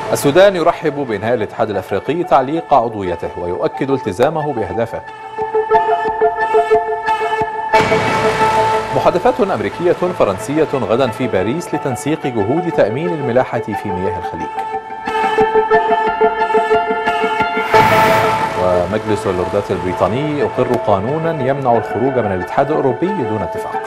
السودان يرحب بإنهاء الاتحاد الأفريقي تعليق عضويته ويؤكد التزامه بأهدافه. محادثات أمريكية فرنسية غدا في باريس لتنسيق جهود تأمين الملاحة في مياه الخليج. ومجلس اللوردات البريطاني يقر قانونا يمنع الخروج من الاتحاد الأوروبي دون اتفاق.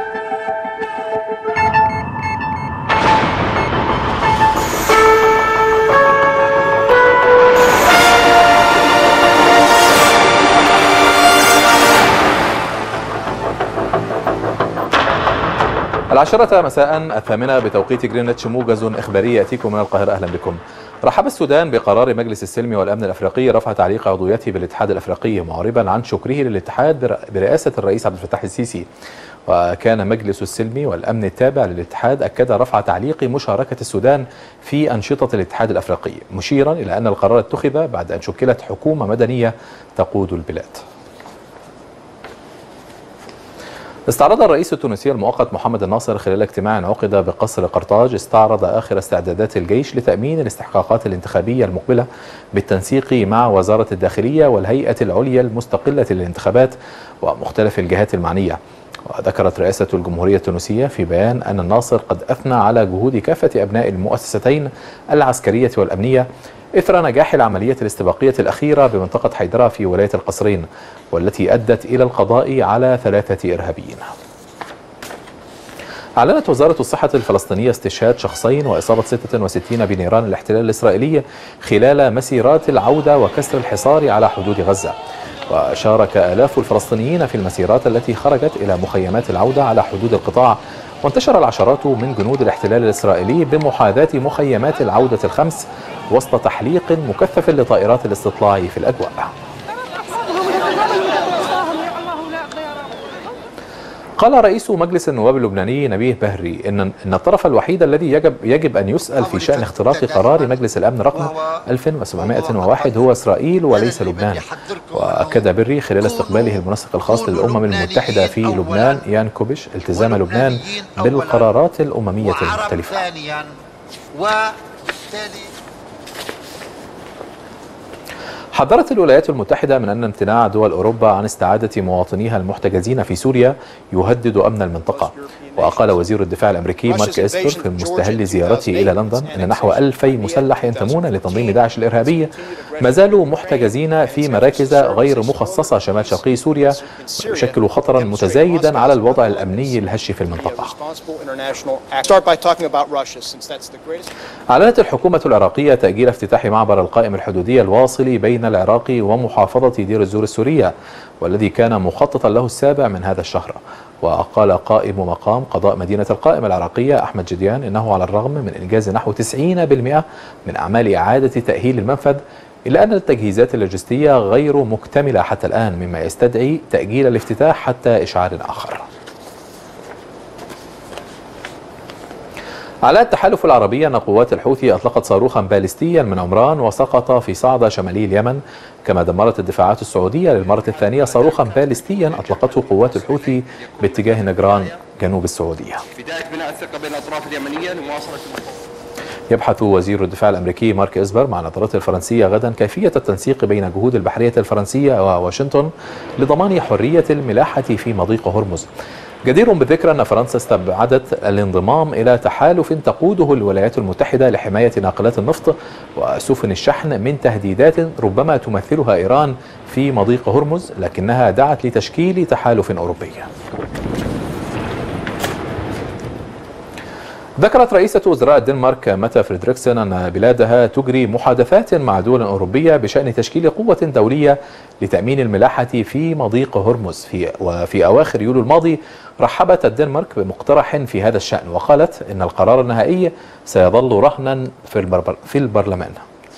العاشرة مساء 8 بتوقيت جرينتش، موجز إخباري يأتيكم من القاهرة. أهلا بكم. رحب السودان بقرار مجلس السلم والأمن الأفريقي رفع تعليق عضويته بالاتحاد الأفريقي، معربا عن شكره للاتحاد برئاسة الرئيس عبد الفتاح السيسي. وكان مجلس السلم والأمن التابع للاتحاد أكد رفع تعليق مشاركة السودان في أنشطة الاتحاد الأفريقي، مشيرا إلى أن القرار اتخذ بعد أن شكلت حكومة مدنية تقود البلاد. استعرض الرئيس التونسي المؤقت محمد الناصر خلال اجتماع عقد بقصر قرطاج استعرض آخر استعدادات الجيش لتأمين الاستحقاقات الانتخابية المقبلة بالتنسيق مع وزارة الداخلية والهيئة العليا المستقلة للانتخابات ومختلف الجهات المعنية. وذكرت رئاسة الجمهورية التونسية في بيان أن الناصر قد أثنى على جهود كافة أبناء المؤسستين العسكرية والأمنية إثر نجاح العملية الاستباقية الأخيرة بمنطقة حيدرة في ولاية القصرين، والتي أدت إلى القضاء على 3 إرهابيين. أعلنت وزارة الصحة الفلسطينية استشهاد شخصين وإصابة 66 بنيران الاحتلال الإسرائيلي خلال مسيرات العودة وكسر الحصار على حدود غزة. وشارك آلاف الفلسطينيين في المسيرات التي خرجت إلى مخيمات العودة على حدود القطاع، وانتشر العشرات من جنود الاحتلال الإسرائيلي بمحاذاة مخيمات العودة ال5 وسط تحليق مكثف لطائرات الاستطلاع في الأجواء. قال رئيس مجلس النواب اللبناني نبيه بهري إن الطرف الوحيد الذي يجب أن يسأل في شأن اختراق قرار مجلس الأمن رقم 1701 هو إسرائيل وليس لبنان. وأكد بري خلال استقباله المنسق الخاص للأمم المتحدة في لبنان يان كوبيش التزام لبنان بالقرارات الأممية المختلفة. حذرت الولايات المتحدة من أن امتناع دول أوروبا عن استعادة مواطنيها المحتجزين في سوريا يهدد أمن المنطقة. وقال وزير الدفاع الأمريكي مارك إسبر في مستهل زيارته إلى لندن أن نحو 2000 مسلح ينتمون لتنظيم داعش الإرهابي ما زالوا محتجزين في مراكز غير مخصصة شمال شرقي سوريا، ويشكل خطرا متزايدا على الوضع الأمني الهش في المنطقة. أعلنت الحكومة العراقية تأجيل افتتاح معبر القائم الحدودي الواصل بين العراق ومحافظة دير الزور السورية، والذي كان مخططا له السابع من هذا الشهر. وقال قائم مقام قضاء مدينة القائم العراقية أحمد جديان إنه على الرغم من إنجاز نحو 90% من أعمال إعادة تأهيل المنفذ، إلا أن التجهيزات اللوجستية غير مكتملة حتى الآن، مما يستدعي تأجيل الافتتاح حتى إشعار آخر. على التحالف العربي أن قوات الحوثي أطلقت صاروخا باليستيا من عمران وسقط في صعدة شمالي اليمن، كما دمرت الدفاعات السعودية للمرة الثانية صاروخا باليستيا أطلقته قوات الحوثي باتجاه نجران جنوب السعودية. يبحث وزير الدفاع الأمريكي مارك إسبر مع النظارات الفرنسية غدا كيفية التنسيق بين جهود البحرية الفرنسية وواشنطن لضمان حرية الملاحة في مضيق هرمز. جدير بالذكر أن فرنسا استبعدت الانضمام إلى تحالف تقوده الولايات المتحدة لحماية ناقلات النفط وسفن الشحن من تهديدات ربما تمثلها إيران في مضيق هرمز، لكنها دعت لتشكيل تحالف أوروبي. ذكرت رئيسة وزراء الدنمارك ماتا فريدريكسن أن بلادها تجري محادثات مع دول أوروبية بشأن تشكيل قوة دولية لتأمين الملاحة في مضيق هرمز. وفي أواخر يوليو الماضي رحبت الدنمارك بمقترح في هذا الشأن، وقالت إن القرار النهائي سيظل رهنا في البرلمان.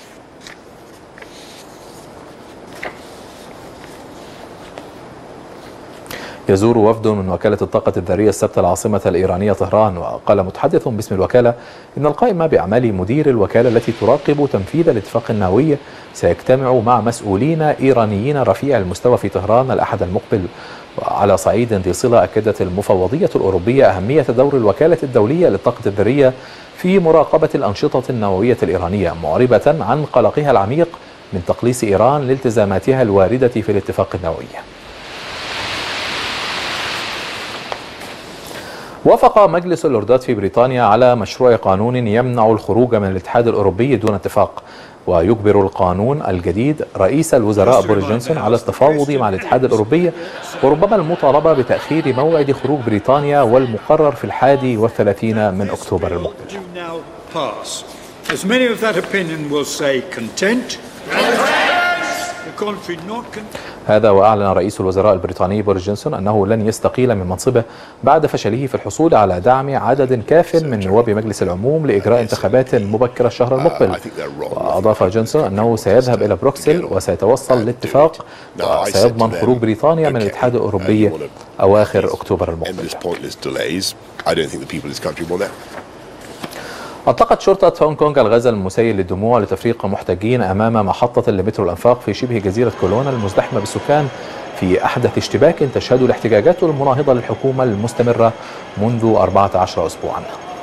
يزور وفد من وكالة الطاقة الذرية السبت العاصمة الإيرانية طهران. وقال متحدث باسم الوكالة إن القائم بأعمال مدير الوكالة التي تراقب تنفيذ الاتفاق النووي سيجتمع مع مسؤولين إيرانيين رفيع المستوى في طهران الأحد المقبل. وعلى صعيد ذي صلة أكدت المفوضية الأوروبية أهمية دور الوكالة الدولية للطاقة الذرية في مراقبة الأنشطة النووية الإيرانية، معربة عن قلقها العميق من تقليص إيران لالتزاماتها الواردة في الاتفاق النووي. وافق مجلس اللوردات في بريطانيا على مشروع قانون يمنع الخروج من الاتحاد الأوروبي دون اتفاق، ويجبر القانون الجديد رئيس الوزراء بوريس جونسون على التفاوض مع الاتحاد الأوروبي، وربما المطالبة بتأخير موعد خروج بريطانيا والمقرر في 31 من أكتوبر المقبل. هذا وأعلن رئيس الوزراء البريطاني بوريس جونسون أنه لن يستقيل من منصبه بعد فشله في الحصول على دعم عدد كاف من نواب مجلس العموم لإجراء انتخابات مبكرة الشهر المقبل. وأضاف جونسون أنه سيذهب إلى بروكسل وسيتوصل لاتفاق وسيضمن خروج بريطانيا من الاتحاد الأوروبي أواخر أكتوبر المقبل. أطلقت شرطة هونغ كونغ الغاز المسيل للدموع لتفريق محتجين أمام محطة لمترو الأنفاق في شبه جزيرة كولون المزدحمة بالسكان في أحدث اشتباك تشهد الاحتجاجات المناهضة للحكومة المستمرة منذ 14 أسبوعا.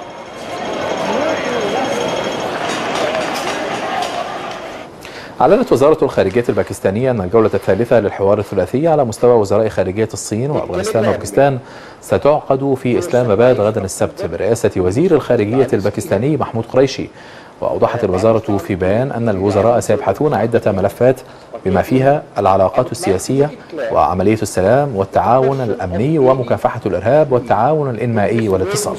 أعلنت وزارة الخارجية الباكستانية أن الجولة الثالثة للحوار الثلاثي على مستوى وزراء خارجية الصين وأفغانستان وباكستان ستعقد في إسلام آباد غدا السبت برئاسة وزير الخارجية الباكستاني محمود قريشي. وأوضحت الوزارة في بيان أن الوزراء سيبحثون عدة ملفات بما فيها العلاقات السياسية وعملية السلام والتعاون الأمني ومكافحة الإرهاب والتعاون الإنمائي والاتصال.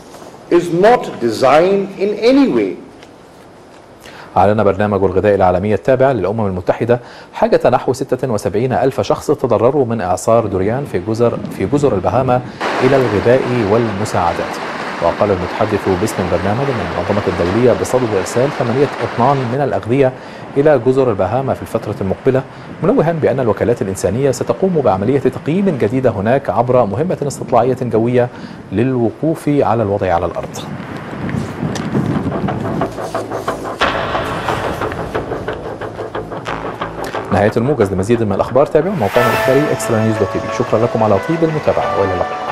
أعلن برنامج الغذاء العالمي التابع للأمم المتحدة حاجة نحو 76 ألف شخص تضرروا من إعصار دوريان في جزر البهاما إلى الغذاء والمساعدات. وقال المتحدث باسم البرنامج أن المنظمة الدولية بصدد إرسال 8 أطنان من الأغذية إلى جزر البهاما في الفترة المقبلة، منوها بأن الوكالات الإنسانية ستقوم بعملية تقييم جديدة هناك عبر مهمة استطلاعية جوية للوقوف على الوضع على الأرض. نهاية الموجز. لمزيد من الأخبار تابعوا موقعنا الإخباري extranews.tv. شكرا لكم على طيب المتابعة وإلى اللقاء.